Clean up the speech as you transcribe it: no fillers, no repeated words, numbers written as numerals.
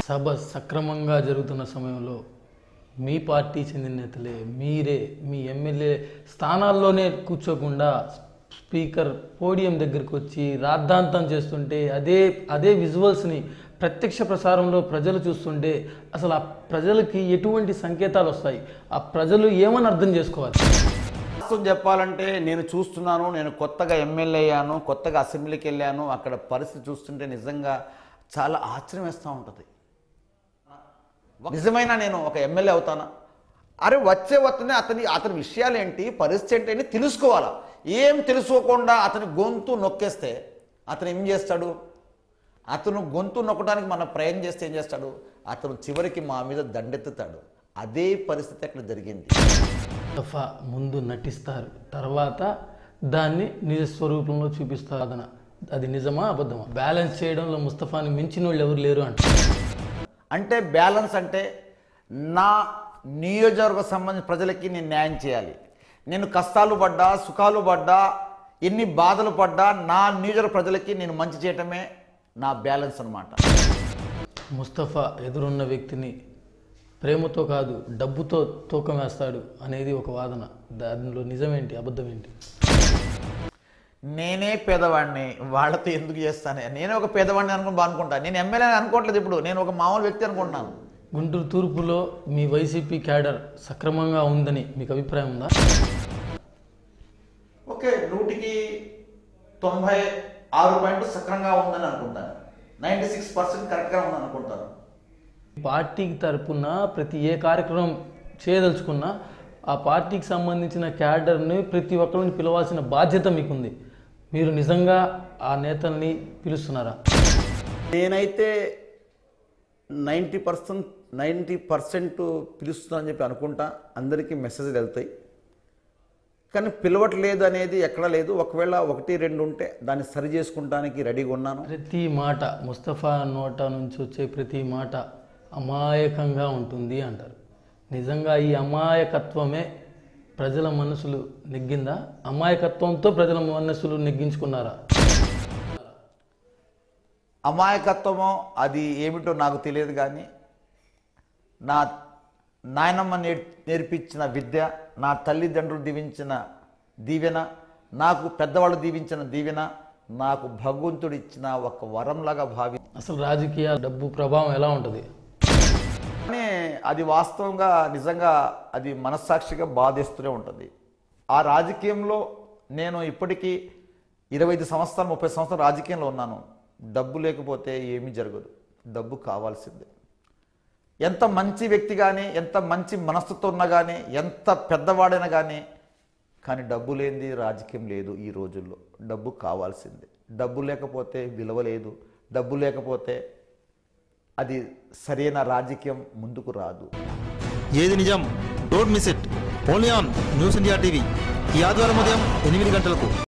సభ సక్రమంగా జరుగుతున్న సమయంలో మీ పార్టీ చెందిన నేతలే మీరే మీ ఎమ్మెల్యే స్థానాల్లోనే కూర్చోకుండా స్పీకర్ పోడియం దగ్గరికి వచ్చి రాద్ధాంతం చేస్తుంటే అదే విజువల్స్ని ప్రత్యక్ష ప్రసారంలో ప్రజలు చూస్తుంటే అసలు ఆ ప్రజలకి ఎటువంటి సంకేతాలు వస్తాయి? ఆ ప్రజలు ఏమని అర్థం చేసుకోవాలి? చెప్పాలంటే నేను చూస్తున్నాను, నేను కొత్తగా ఎమ్మెల్యే అయ్యాను, కొత్తగా అసెంబ్లీకి వెళ్ళాను. అక్కడ పరిస్థితి చూస్తుంటే నిజంగా చాలా ఆశ్చర్యం వేస్తూ ఉంటుంది. నిజమైన నేను ఒక ఎమ్మెల్యే అవుతానా? అరే వస్తేనే అతని విషయాలు ఏంటి, పరిస్థితి ఏంటి అని తెలుసుకోవాలా. ఏం తెలుసుకోకుండా అతని గొంతు నొక్కేస్తే అతను ఏం చేస్తాడు? అతను గొంతు నొక్కడానికి మనం ప్రయత్నం చేస్తే ఏం చేస్తాడు? అతను చివరికి మా మీద దండెత్తుతాడు. అదే పరిస్థితి అక్కడ జరిగింది. దఫా ముందు నటిస్తారు, తర్వాత దాన్ని నిజ స్వరూపంలో చూపిస్తారు. అది నిజమా అబద్ధమా? బ్యాలెన్స్ చేయడంలో ముస్తఫాని మించిన వాళ్ళు ఎవరు లేరు అంటే బ్యాలెన్స్ అంటే నా నియోజకవర్గ సంబంధించిన ప్రజలకి నేను న్యాయం చేయాలి. నేను కష్టాలు పడ్డా, సుఖాలు పడ్డా, ఎన్ని బాధలు పడ్డా నా నియోజకవర్గ ప్రజలకి నేను మంచి చేయటమే నా బ్యాలెన్స్ అన్నమాట. ముస్తఫా ఎదురున్న వ్యక్తిని ప్రేమతో కాదు డబ్బుతో తూకం వేస్తాడు అనేది ఒక వాదన. దానిలో నిజమేంటి, అబద్ధం ఏంటి? నేనే పేదవాడిని, వాళ్ళతో ఎందుకు చేస్తాను? నేనే ఒక పేదవాడిని అనుకుంటా. నేను ఎమ్మెల్యే అనుకోవట్లేదు, ఇప్పుడు నేను ఒక మామూలు వ్యక్తి అనుకుంటున్నాను. గుంటూరు తూర్పులో మీ వైసీపీ క్యాడర్ సక్రమంగా ఉందని మీకు అభిప్రాయం ఉందా? ఓకే, 100కి 96% సక్రమంగా ఉందని అనుకుంటాను. 96% కరెక్ట్గా ఉందని అనుకుంటాను. పార్టీకి తరపున ప్రతి ఏ కార్యక్రమం చేయదలుచుకున్నా ఆ పార్టీకి సంబంధించిన క్యాడర్ని ప్రతి ఒక్కరిని పిలవాల్సిన బాధ్యత మీకుంది. మీరు నిజంగా ఆ నేతల్ని పిలుస్తున్నారా? నేనైతే 90% పిలుస్తున్నా అని చెప్పి అనుకుంటా. అందరికీ మెసేజ్లు వెళ్తాయి, కానీ పిలవట్లేదు అనేది ఎక్కడా లేదు. ఒకవేళ 1-2 ఉంటే దాన్ని సరి చేసుకుంటానికి రెడీగా ఉన్నాను. ప్రతి మాట ముస్తఫా నోట నుంచి వచ్చే ప్రతి మాట అమాయకంగా ఉంటుంది అంటారు. నిజంగా ఈ అమాయకత్వమే ప్రజల మనసులు నెగ్గిందా? అమాయకత్వంతో ప్రజల మనసులు నెగ్గించుకున్నారా? అమాయకత్వమో అది ఏమిటో నాకు తెలియదు, కానీ నా నాయనమ్మ నేర్పించిన విద్య, నా తల్లిదండ్రులు దీవించిన దీవెన, నాకు పెద్దవాళ్ళు దీవించిన దీవెన, నాకు భగవంతుడు ఇచ్చిన ఒక వరంలాగా భావి. అసలు రాజకీయ డబ్బు ప్రభావం ఎలా ఉంటుంది? కానీ అది వాస్తవంగా నిజంగా అది మనస్సాక్షిగా బాధేస్తూనే ఉంటుంది. ఆ రాజకీయంలో నేను ఇప్పటికీ 25 సంవత్సరాలు 30 సంవత్సరాలు రాజకీయంలో ఉన్నాను. డబ్బు లేకపోతే ఏమీ జరగదు, డబ్బు కావాల్సిందే. ఎంత మంచి వ్యక్తి కానీ, ఎంత మంచి మనస్తత్వం ఉన్నా కానీ, ఎంత పెద్దవాడైనా కానీ డబ్బు లేనిది రాజకీయం లేదు. ఈ రోజుల్లో డబ్బు కావాల్సిందే. డబ్బు లేకపోతే విలువ లేదు. డబ్బు లేకపోతే అది సరైన రాజకీయం ముందుకు రాదు. ఏది నిజం? Don't miss it. Only on news India TV. ఈ ఆదివారం ఉదయం 8 గంటలకు.